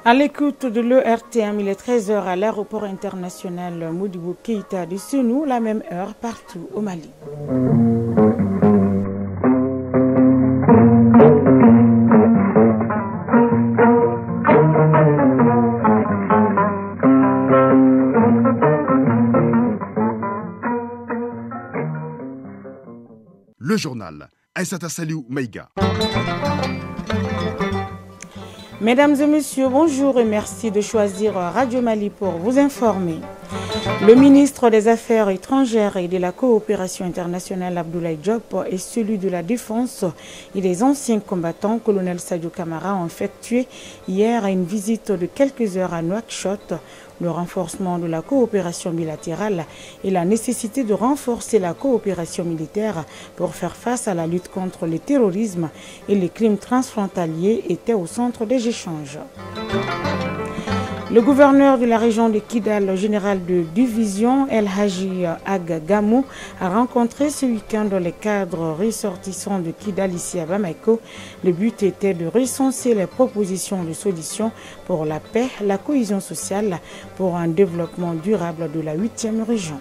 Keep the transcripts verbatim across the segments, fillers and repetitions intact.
À l'écoute de l'E R T M, il est treize heures à l'aéroport international Modibo Keïta de Sénou, la même heure partout au Mali. Le journal Aïssata Saliou Maïga. Mesdames et messieurs, bonjour et merci de choisir Radio Mali pour vous informer. Le ministre des Affaires étrangères et de la coopération internationale Abdoulaye Diop et celui de la Défense et des anciens combattants, colonel Sadio Camara, ont effectué hier une visite de quelques heures à Nouakchott. Le renforcement de la coopération bilatérale et la nécessité de renforcer la coopération militaire pour faire face à la lutte contre le terrorisme et les crimes transfrontaliers étaient au centre des échanges. Le gouverneur de la région de Kidal, le général de division El Hadji Ag Gamou, a rencontré ce week-end les cadres ressortissants de Kidal ici à Bamako. Le but était de recenser les propositions de solutions pour la paix, la cohésion sociale, pour un développement durable de la huitième région.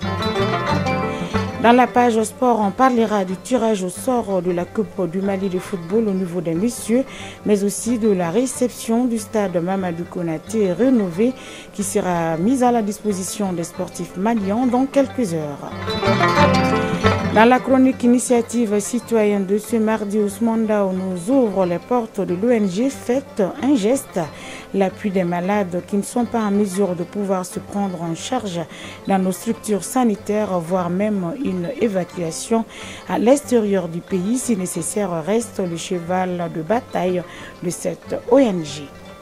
Dans la page sport, on parlera du tirage au sort de la Coupe du Mali de football au niveau des messieurs, mais aussi de la réception du stade Mamadou Konaté rénové qui sera mise à la disposition des sportifs maliens dans quelques heures. Dans la chronique initiative citoyenne de ce mardi, Ousmane Dao nous ouvre les portes de l'O N G Faites un geste, l'appui des malades qui ne sont pas en mesure de pouvoir se prendre en charge dans nos structures sanitaires, voire même une évacuation à l'extérieur du pays si nécessaire reste le cheval de bataille de cette O N G.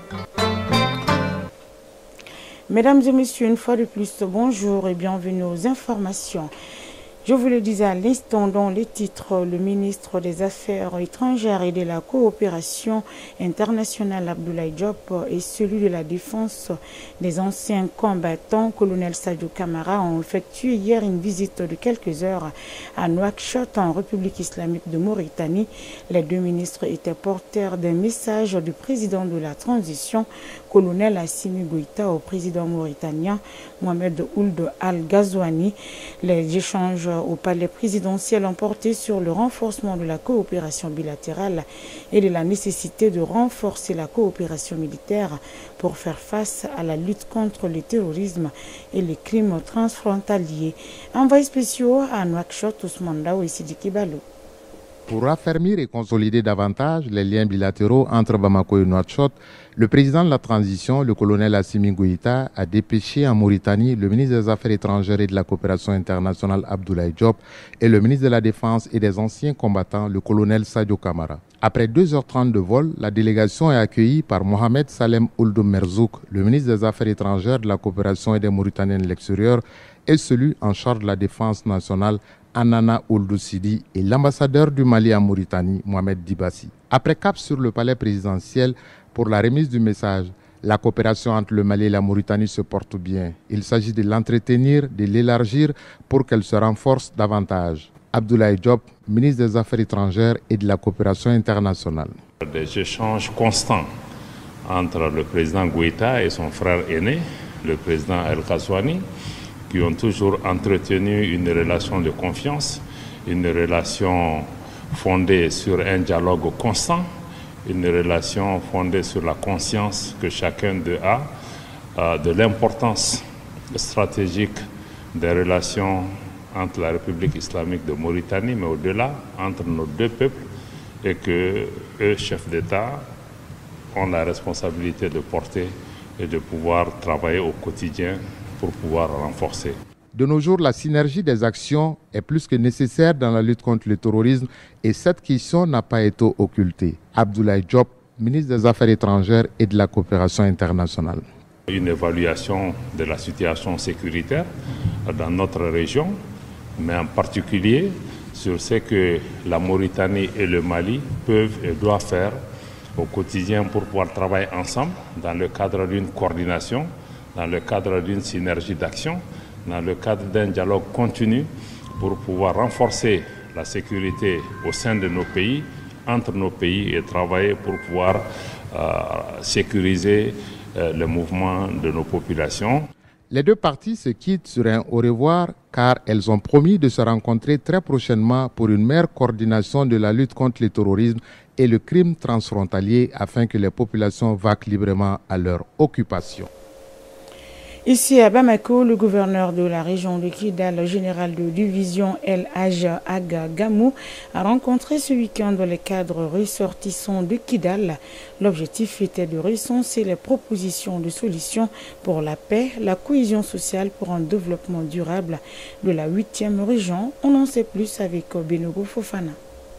Mesdames et messieurs, une fois de plus, bonjour et bienvenue aux informations. Je vous le disais à l'instant dans les titres, le ministre des Affaires étrangères et de la coopération internationale Abdoulaye Diop et celui de la Défense des anciens combattants, colonel Sadio Camara, ont effectué hier une visite de quelques heures à Nouakchott en République islamique de Mauritanie. Les deux ministres étaient porteurs d'un message du président de la transition, colonel Assimi Goïta, au président mauritanien Mohamed Ould Al-Ghazouani. Les échanges au palais présidentiel ont porté sur le renforcement de la coopération bilatérale et de la nécessité de renforcer la coopération militaire pour faire face à la lutte contre le terrorisme et les crimes transfrontaliers. Envoyés spéciaux à Nouakchott, Ousmane Dao et Sidiki Balou. Pour raffermir et consolider davantage les liens bilatéraux entre Bamako et Nouakchott, le président de la transition, le colonel Assimi Goïta, a dépêché en Mauritanie le ministre des Affaires étrangères et de la coopération internationale Abdoulaye Diop et le ministre de la Défense et des anciens combattants, le colonel Sadio Camara. Après deux heures trente de vol, la délégation est accueillie par Mohamed Salem Ould Merzouk, le ministre des Affaires étrangères, de la coopération et des Mauritaniens de l'extérieur, et celui en charge de la défense nationale, Anana Ould Sidi, et l'ambassadeur du Mali en Mauritanie, Mohamed Dibassi. Après cap sur le palais présidentiel pour la remise du message, la coopération entre le Mali et la Mauritanie se porte bien. Il s'agit de l'entretenir, de l'élargir pour qu'elle se renforce davantage. Abdoulaye Diop, ministre des Affaires étrangères et de la coopération internationale. Des échanges constants entre le président Goïta et son frère aîné, le président El-Ghazouani, qui ont toujours entretenu une relation de confiance, une relation fondée sur un dialogue constant, une relation fondée sur la conscience que chacun d'eux a euh, de l'importance stratégique des relations entre la République islamique de Mauritanie, mais au-delà, entre nos deux peuples, et que eux, chefs d'État, ont la responsabilité de porter et de pouvoir travailler au quotidien pour pouvoir renforcer. De nos jours, la synergie des actions est plus que nécessaire dans la lutte contre le terrorisme et cette question n'a pas été occultée. Abdoulaye Diop, ministre des Affaires étrangères et de la coopération internationale. Une évaluation de la situation sécuritaire dans notre région, mais en particulier sur ce que la Mauritanie et le Mali peuvent et doivent faire au quotidien pour pouvoir travailler ensemble dans le cadre d'une coordination, dans le cadre d'une synergie d'action, dans le cadre d'un dialogue continu pour pouvoir renforcer la sécurité au sein de nos pays, entre nos pays et travailler pour pouvoir euh, sécuriser euh, le mouvement de nos populations. Les deux parties se quittent sur un au revoir car elles ont promis de se rencontrer très prochainement pour une meilleure coordination de la lutte contre le terrorisme et le crime transfrontalier afin que les populations vaquent librement à leur occupation. Ici à Bamako, le gouverneur de la région de Kidal, le général de division El Hadj Aga Gamou, a rencontré ce week-end les cadres ressortissants de Kidal. L'objectif était de recenser les propositions de solutions pour la paix, la cohésion sociale pour un développement durable de la huitième région. On en sait plus avec Benogo Fofana.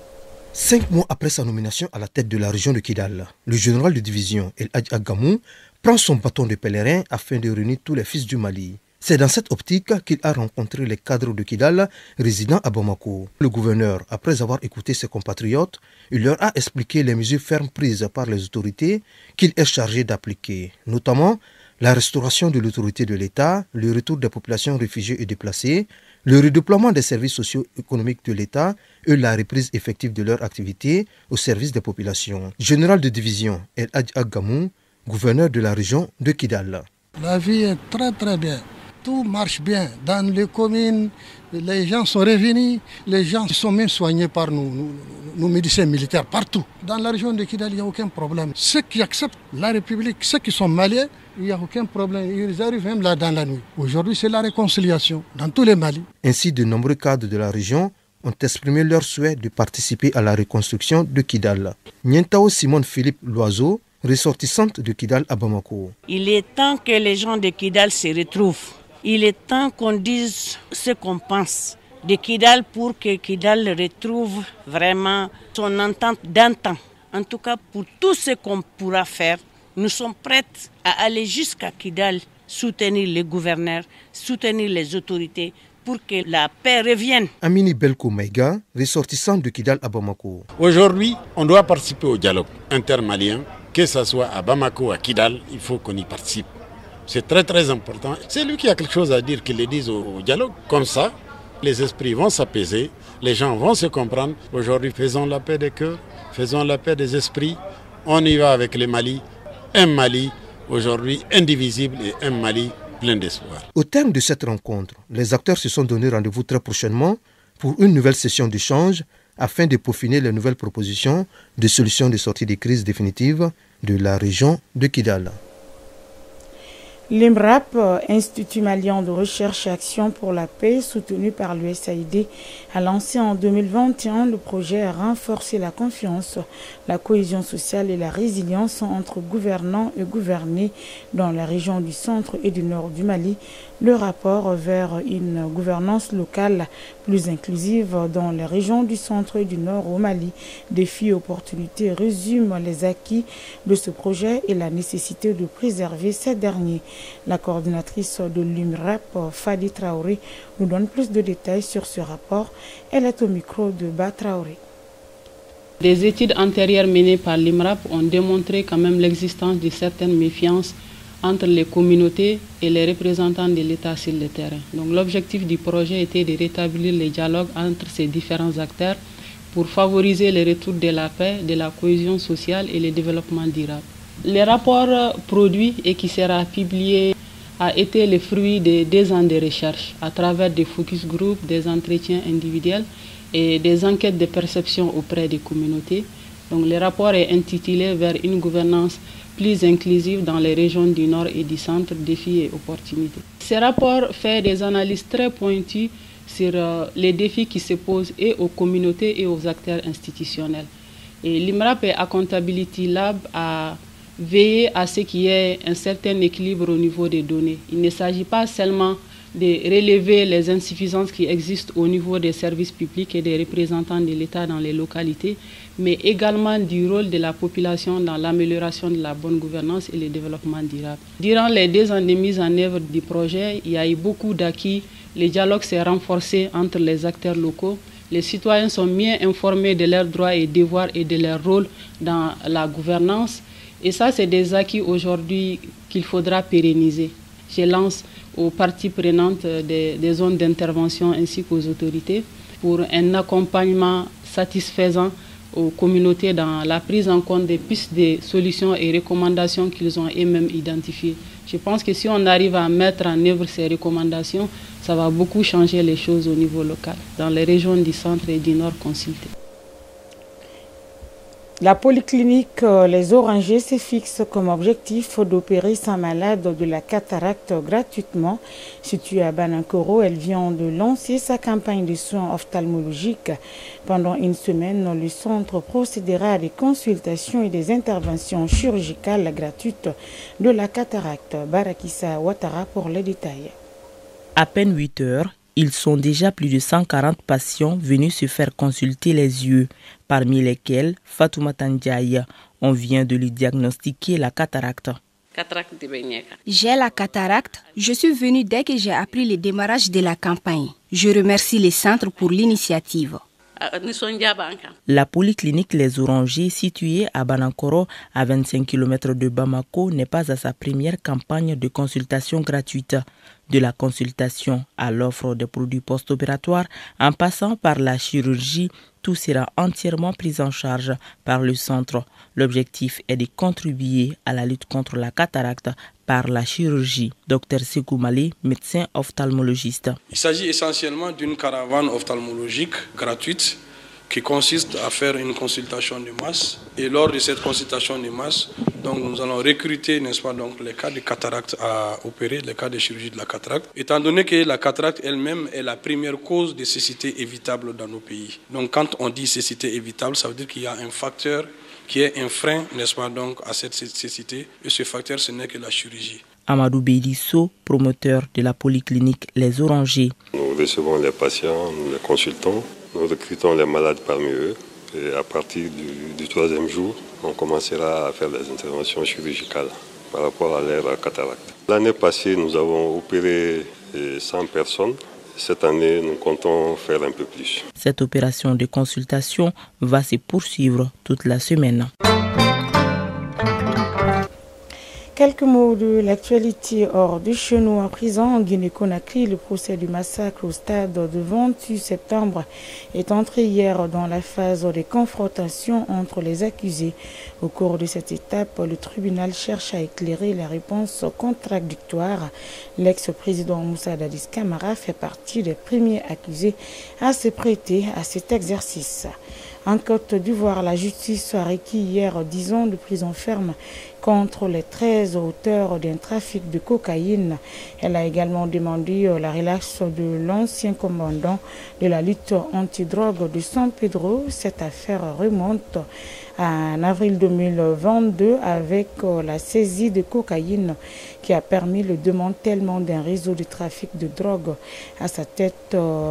Cinq mois après sa nomination à la tête de la région de Kidal, le général de division El Hadj Aga Gamou prend son bâton de pèlerin afin de réunir tous les fils du Mali. C'est dans cette optique qu'il a rencontré les cadres de Kidal résidant à Bamako. Le gouverneur, après avoir écouté ses compatriotes, il leur a expliqué les mesures fermes prises par les autorités qu'il est chargé d'appliquer, notamment la restauration de l'autorité de l'État, le retour des populations réfugiées et déplacées, le redéploiement des services socio-économiques de l'État et la reprise effective de leur activité au service des populations. Général de division El Hadj Aga Gamou, gouverneur de la région de Kidal. La vie est très très bien. Tout marche bien. Dans les communes, les gens sont revenus, les gens sont même soignés par nous, nous, nos médecins militaires partout. Dans la région de Kidal, il n'y a aucun problème. Ceux qui acceptent la République, ceux qui sont maliens, il n'y a aucun problème. Ils arrivent même là dans la nuit. Aujourd'hui, c'est la réconciliation dans tous les Mali. Ainsi, de nombreux cadres de la région ont exprimé leur souhait de participer à la reconstruction de Kidal. Nientao Simone Philippe Loiseau, ressortissante de Kidal à Bamako. Il est temps que les gens de Kidal se retrouvent. Il est temps qu'on dise ce qu'on pense de Kidal pour que Kidal retrouve vraiment son entente d'antan. En tout cas, pour tout ce qu'on pourra faire, nous sommes prêts à aller jusqu'à Kidal, soutenir les gouverneurs, soutenir les autorités pour que la paix revienne. Amini Belko Maïga, ressortissant de Kidal à Bamako. Aujourd'hui, on doit participer au dialogue intermalien. Que ce soit à Bamako ou à Kidal, il faut qu'on y participe. C'est très très important. C'est lui qui a quelque chose à dire, qu'il le dise au, au dialogue. Comme ça, les esprits vont s'apaiser, les gens vont se comprendre. Aujourd'hui, faisons la paix des cœurs, faisons la paix des esprits. On y va avec le Mali. Un Mali, aujourd'hui indivisible et un Mali plein d'espoir. Au terme de cette rencontre, les acteurs se sont donné rendez-vous très prochainement pour une nouvelle session d'échange afin de peaufiner les nouvelles propositions de solutions de sortie des crises définitives de la région de Kidal. L'IMRAP, Institut malien de recherche et action pour la paix, soutenu par l'U S A I D, a lancé en deux mille vingt et un le projet à renforcer la confiance, la cohésion sociale et la résilience entre gouvernants et gouvernés dans la région du centre et du nord du Mali. Le rapport vers une gouvernance locale plus inclusive dans les régions du centre et du nord au Mali, défis et opportunités, résume les acquis de ce projet et la nécessité de préserver ces derniers. La coordinatrice de l'IMRAP, Fadi Traoré, nous donne plus de détails sur ce rapport. Elle est au micro de Ba Traoré. Des études antérieures menées par l'IMRAP ont démontré quand même l'existence de certaines méfiances entre les communautés et les représentants de l'État sur le terrain. Donc l'objectif du projet était de rétablir les dialogues entre ces différents acteurs pour favoriser le retour de la paix, de la cohésion sociale et le développement durable. Le rapport produit et qui sera publié a été le fruit de deux ans de recherche à travers des focus groups, des entretiens individuels et des enquêtes de perception auprès des communautés. Donc le rapport est intitulé « Vers une gouvernance plus inclusive dans les régions du Nord et du Centre, défis et opportunités ». Ce rapport fait des analyses très pointues sur euh, les défis qui se posent et aux communautés et aux acteurs institutionnels. Et l'IMRAP et Accountability Lab a veillé à ce qu'il y ait un certain équilibre au niveau des données. Il ne s'agit pas seulement de relever les insuffisances qui existent au niveau des services publics et des représentants de l'État dans les localités, mais également du rôle de la population dans l'amélioration de la bonne gouvernance et le développement durable. Durant les deux ans de mise en œuvre du projet, il y a eu beaucoup d'acquis. Le dialogue s'est renforcé entre les acteurs locaux. Les citoyens sont mieux informés de leurs droits et devoirs et de leur rôle dans la gouvernance. Et ça, c'est des acquis aujourd'hui qu'il faudra pérenniser. Je lance aux parties prenantes des, des zones d'intervention ainsi qu'aux autorités pour un accompagnement satisfaisant aux communautés dans la prise en compte des pistes de solutions et recommandations qu'ils ont eux-mêmes identifiées. Je pense que si on arrive à mettre en œuvre ces recommandations, ça va beaucoup changer les choses au niveau local, dans les régions du centre et du nord consultées. La polyclinique Les Orangers se fixe comme objectif d'opérer sa malade de la cataracte gratuitement. Située à Banankoro, elle vient de lancer sa campagne de soins ophtalmologiques. Pendant une semaine, le centre procédera à des consultations et des interventions chirurgicales gratuites de la cataracte. Barakissa Ouattara pour les détails. À peine huit heures, ils sont déjà plus de cent quarante patients venus se faire consulter les yeux, parmi lesquels Fatoumata Ndiaye. On vient de lui diagnostiquer la cataracte. J'ai la cataracte. Je suis venue dès que j'ai appris le démarrage de la campagne. Je remercie les centres pour l'initiative. La polyclinique Les Orangers, située à Banankoro, à vingt-cinq kilomètres de Bamako, n'est pas à sa première campagne de consultation gratuite. De la consultation à l'offre de produits post-opératoires, en passant par la chirurgie, tout sera entièrement pris en charge par le centre. L'objectif est de contribuer à la lutte contre la cataracte par la chirurgie. Docteur Sekou Malé, médecin ophtalmologiste. Il s'agit essentiellement d'une caravane ophtalmologique gratuite qui consiste à faire une consultation de masse. Et lors de cette consultation de masse, donc nous allons recruter, n'est-ce pas, donc les cas de cataracte à opérer, les cas de chirurgie de la cataracte, étant donné que la cataracte elle-même est la première cause de cécité évitable dans nos pays. Donc quand on dit cécité évitable, ça veut dire qu'il y a un facteur qui est un frein, n'est-ce pas, donc à cette cécité, et ce facteur, ce n'est que la chirurgie. Amadou Bédisso, promoteur de la polyclinique Les Orangers. Nous recevons les patients, nous les consultons, nous recrutons les malades parmi eux et à partir du, du troisième jour, on commencera à faire des interventions chirurgicales par rapport à leur cataracte. L'année passée, nous avons opéré cent personnes. Cette année, nous comptons faire un peu plus. Cette opération de consultation va se poursuivre toute la semaine. Quelques mots de l'actualité hors du chez nous. À présent, en Guinée-Conakry, le procès du massacre au stade de vingt-huit septembre est entré hier dans la phase des confrontations entre les accusés. Au cours de cette étape, le tribunal cherche à éclairer les réponses contradictoires. L'ex-président Moussa Dadis Camara fait partie des premiers accusés à se prêter à cet exercice. En Côte d'Ivoire, la justice a requis hier dix ans de prison ferme contre les treize auteurs d'un trafic de cocaïne. Elle a également demandé la relaxe de l'ancien commandant de la lutte antidrogue de San Pedro. Cette affaire remonte en avril deux mille vingt-deux avec la saisie de cocaïne qui a permis le démantèlement d'un réseau de trafic de drogue. À sa tête,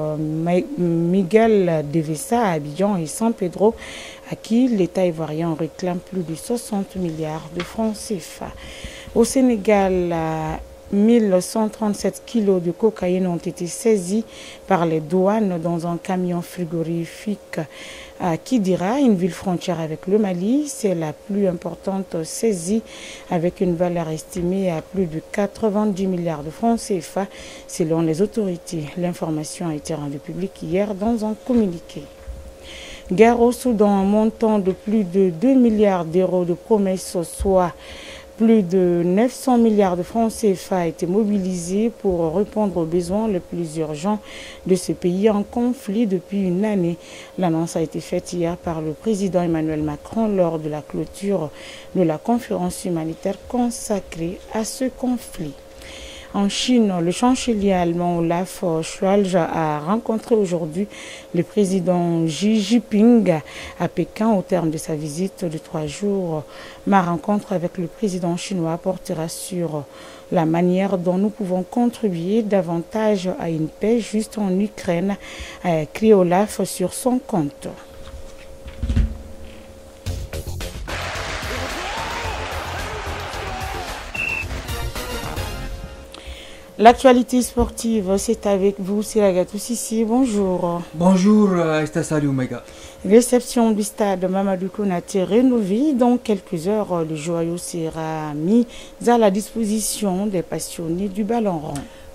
Miguel Devesa à Abidjan et San Pedro, à qui l'État ivoirien réclame plus de soixante milliards de francs C F A. Au Sénégal, mille cent trente-sept kilos de cocaïne ont été saisis par les douanes dans un camion frigorifique à Kidira, une ville frontière avec le Mali. C'est la plus importante saisie avec une valeur estimée à plus de quatre-vingt-dix milliards de francs C F A selon les autorités. L'information a été rendue publique hier dans un communiqué. Guerre au Soudan, un montant de plus de deux milliards d'euros de promesses, soit plus de neuf cents milliards de francs C F A a été mobilisé pour répondre aux besoins les plus urgents de ce pays en conflit depuis une année. L'annonce a été faite hier par le président Emmanuel Macron lors de la clôture de la conférence humanitaire consacrée à ce conflit. En Chine, le chancelier allemand Olaf Scholz a rencontré aujourd'hui le président Xi Jinping à Pékin au terme de sa visite de trois jours. Ma rencontre avec le président chinois portera sur la manière dont nous pouvons contribuer davantage à une paix juste en Ukraine, a écrit Olaf sur son compte. L'actualité sportive, c'est avec vous, Siragatou Sissi. Bonjour. Bonjour, Estasali Omega. Réception du stade Mamadou Konaté rénové. Dans quelques heures, le joyau sera mis à la disposition des passionnés du ballon rond.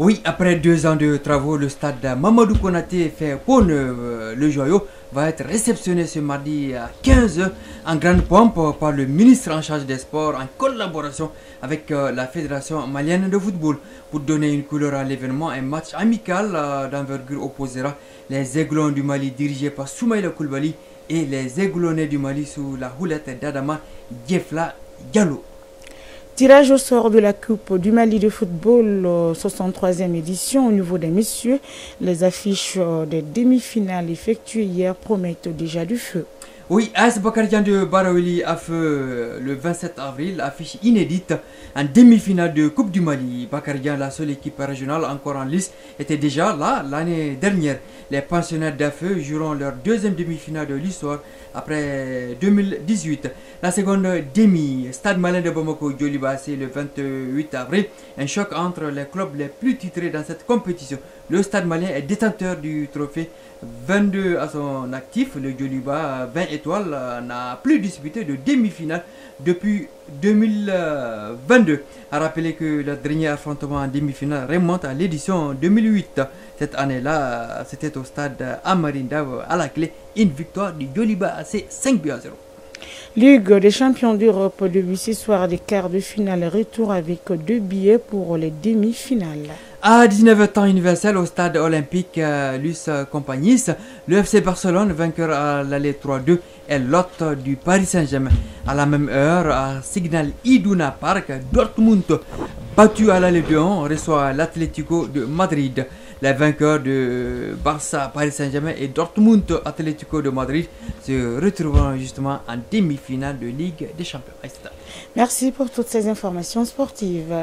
Oui, après deux ans de travaux, le stade Mamadou Konaté fait peau neuve. Le joyau va être réceptionné ce mardi à quinze heures en grande pompe par le ministre en charge des sports en collaboration avec la Fédération malienne de football. Pour donner une couleur à l'événement, un match amical d'envergure opposera les Aiglons du Mali dirigés par Soumaïla Koulibaly et les Aiglonnais du Mali sous la houlette d'Adama Diefla Diallo. Tirage au sort de la Coupe du Mali de football, soixante-troisième édition au niveau des messieurs. Les affiches des demi-finales effectuées hier promettent déjà du feu. Oui, A S Bakarijan de Barawili a fait le vingt-sept avril, affiche inédite en demi-finale de Coupe du Mali. Bakarijan, la seule équipe régionale encore en lice, était déjà là l'année dernière. Les pensionnaires d'A F E joueront leur deuxième demi-finale de l'histoire après deux mille dix-huit. La seconde demi, Stade Malien de Bamako Djoliba, c'est le vingt-huit avril. Un choc entre les clubs les plus titrés dans cette compétition. Le Stade Malien est détenteur du trophée, vingt-deux à son actif. Le Djoliba, vingt étoiles, n'a plus disputé de demi-finale depuis deux mille vingt-deux. A rappeler que le dernier affrontement en demi-finale remonte à l'édition deux mille huit. Cette année-là, c'était au stade Amarinda à la clé, une victoire du Djoliba A C cinq buts à zéro. Ligue des champions d'Europe depuis ce soir des quarts de finale retour avec deux billets pour les demi-finales. À dix-neuf heures temps universel au stade olympique euh, Luce Compagnis, le F C Barcelone, vainqueur à l'aller trois deux, est l'hôte du Paris Saint-Germain. À la même heure, à Signal Iduna Park, Dortmund, battu à l'aller deux un, reçoit l'Atlético de Madrid. Les vainqueurs de Barça, Paris Saint-Germain et Dortmund, Atlético de Madrid se retrouveront justement en demi-finale de Ligue des Champions. Merci pour toutes ces informations sportives.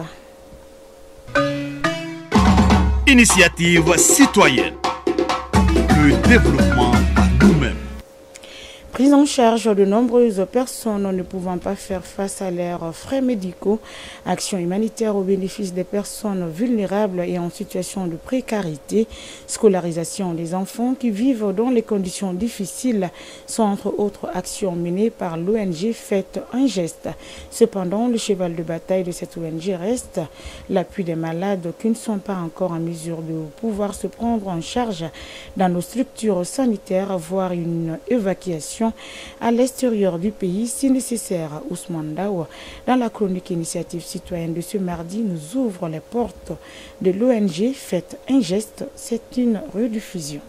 Initiative citoyenne. Le développement par nous-mêmes. Prise en charge de nombreuses personnes ne pouvant pas faire face à leurs frais médicaux, action humanitaire au bénéfice des personnes vulnérables et en situation de précarité, scolarisation des enfants qui vivent dans les conditions difficiles sont entre autres actions menées par l'O N G Faites un geste. Cependant, le cheval de bataille de cette O N G reste l'appui des malades qui ne sont pas encore en mesure de pouvoir se prendre en charge dans nos structures sanitaires, voire une évacuation à l'extérieur du pays si nécessaire. Ousmane Daou, dans la chronique initiative citoyenne de ce mardi, nous ouvre les portes de l'O N G Faites un geste. C'est une rediffusion.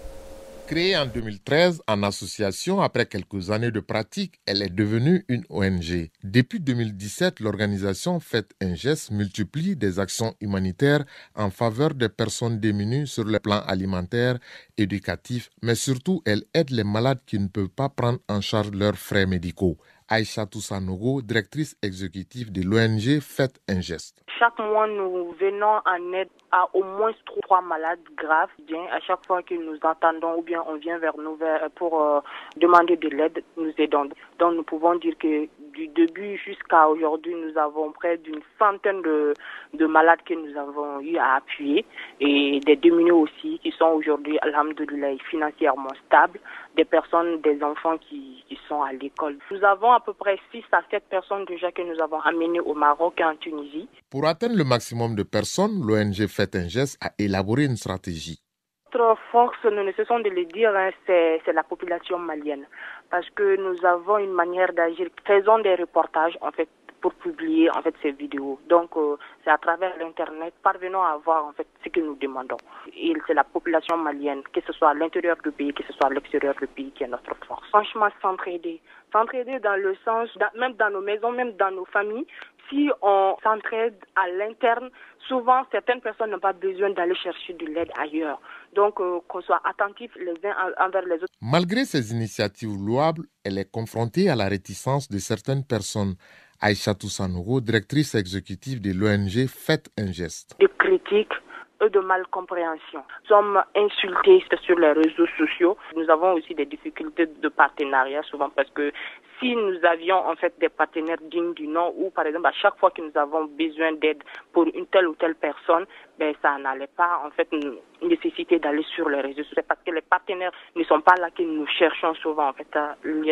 Créée en deux mille treize en association, après quelques années de pratique, elle est devenue une O N G. Depuis deux mille dix-sept, l'organisation Faites un geste multiplie des actions humanitaires en faveur des personnes démunies sur le plan alimentaire, éducatif, mais surtout elle aide les malades qui ne peuvent pas prendre en charge leurs frais médicaux. Aïchatou Sanogo, directrice exécutive de l'O N G Faites un geste. Chaque mois, nous venons en aide à au moins trois malades graves. Bien, à chaque fois que nous entendons ou bien on vient vers nous pour euh, demander de l'aide, nous aidons. Donc nous pouvons dire que du début jusqu'à aujourd'hui, nous avons près d'une centaine de, de malades que nous avons eu à appuyer et des démunis aussi qui sont aujourd'hui, alhamdoulilah, financièrement stables, des personnes, des enfants qui, qui sont à l'école. Nous avons à peu près six à sept personnes déjà que nous avons amenées au Maroc et en Tunisie. Pour atteindre le maximum de personnes, l'O N G Faites un geste a élaboré une stratégie. Notre force, nous ne cessons de le dire, hein, c'est, c'est la population malienne. Parce que nous avons une manière d'agir. Faisons des reportages, en fait, pour publier, en fait, ces vidéos. Donc, euh, c'est à travers l'Internet, parvenons à voir, en fait, ce que nous demandons. Et c'est la population malienne, que ce soit à l'intérieur du pays, que ce soit à l'extérieur du pays, qui est notre force. Franchement, s'entraider. S'entraider dans le sens, dans, même dans nos maisons, même dans nos familles. Si on s'entraide à l'interne, souvent certaines personnes n'ont pas besoin d'aller chercher de l'aide ailleurs. Donc euh, qu'on soit attentifs les uns envers les autres. Malgré ces initiatives louables, elle est confrontée à la réticence de certaines personnes. Aïchatou Sanogo, directrice exécutive de l'O N G Faites un geste. De critiques et de malcompréhension. Nous sommes insultés sur les réseaux sociaux. Nous avons aussi des difficultés de partenariat souvent parce que si nous avions en fait des partenaires dignes du nom ou par exemple à chaque fois que nous avons besoin d'aide pour une telle ou telle personne, ben ça n'allait pas en fait nous nécessiter d'aller sur les réseaux sociaux parce que les partenaires ne sont pas là que nous cherchons souvent en fait à l'aide.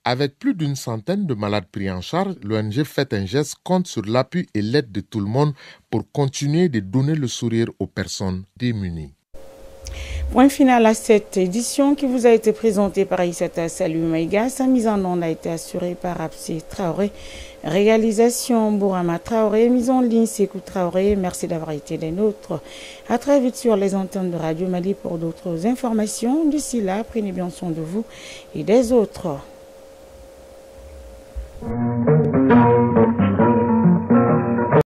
Avec plus d'une centaine de malades pris en charge, l'O N G Faites un geste compte sur l'appui et l'aide de tout le monde pour continuer de donner le sourire aux personnes démunies. Point final à cette édition qui vous a été présentée par Issata Salou Maïga. Sa mise en onde a été assurée par Absi Traoré. Réalisation Bourama Traoré. Mise en ligne Sekou Traoré. Merci d'avoir été des nôtres. À très vite sur les antennes de Radio Mali pour d'autres informations. D'ici là, prenez bien soin de vous et des autres.